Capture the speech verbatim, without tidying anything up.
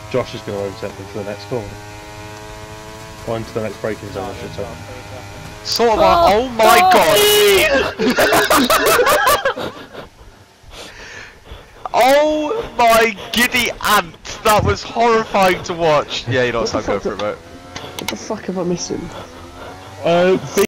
Josh is going to overtake me for the next corner. Or into the next braking zone, I should say. Sort of like, oh my god! Oh my giddy ant! That was horrifying to watch! Yeah, you're not so go for it, mate. What the fuck am I missing? Uh,